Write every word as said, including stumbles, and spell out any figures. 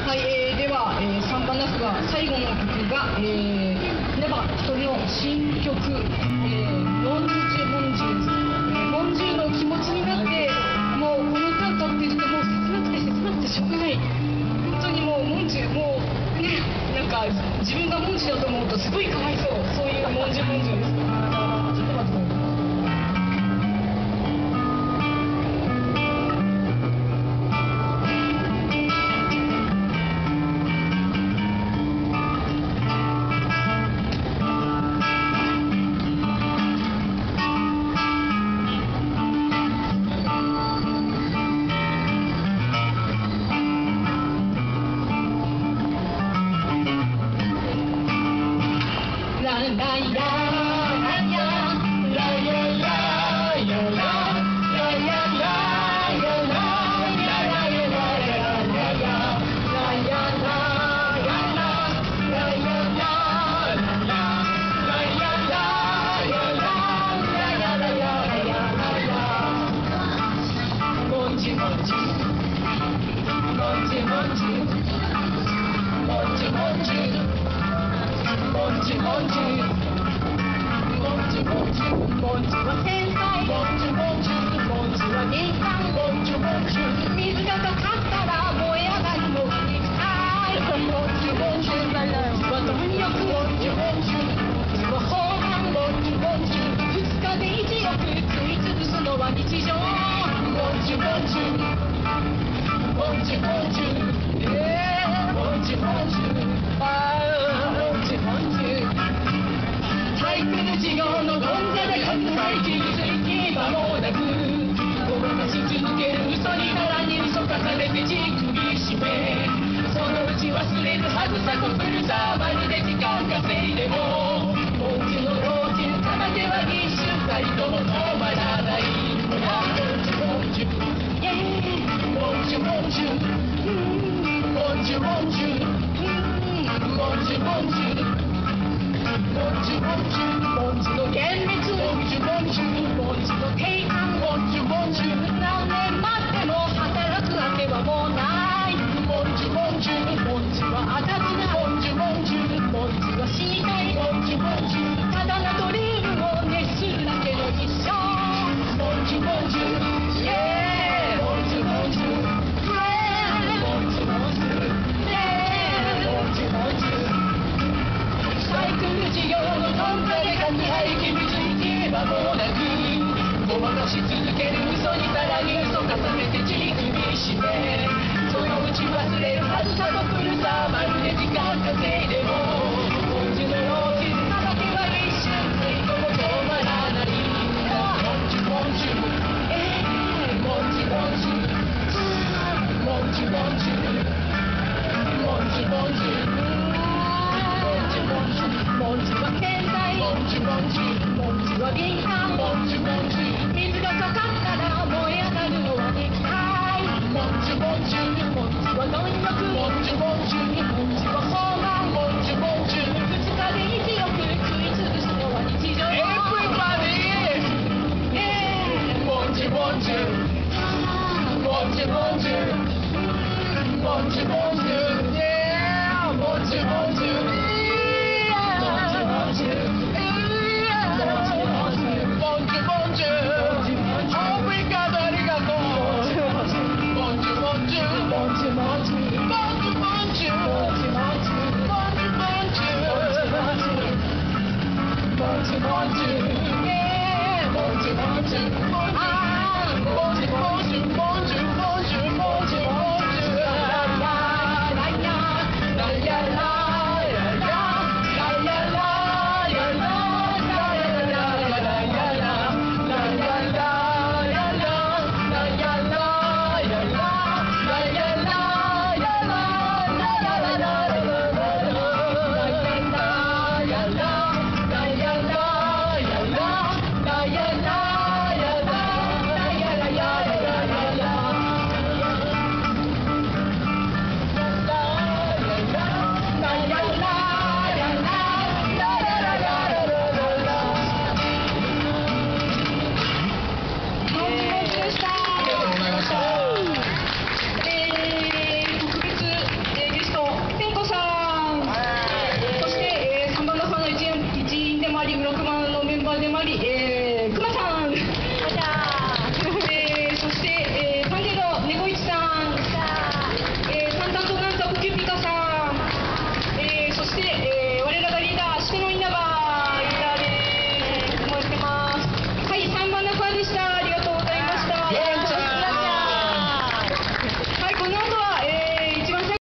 はい、えー、では、えー、さんばんですが、最後の曲が、えー、稲葉一人の新曲、えー、もんじゅもんじゅです。えー、もんじゅの気持ちになって、もうこの歌歌ってると、もう切なくて切なくてしょうがない。本当にもう、もんじゅ、もう、ね、なんか、自分がもんじゅだと思うと、すごいかわいそう。そういうもんじゅもんじゅです。ちょっと待ってください。 もんじゅもんじゅは貪欲もんじゅもんじゅもんじゅは放慢もんまり、え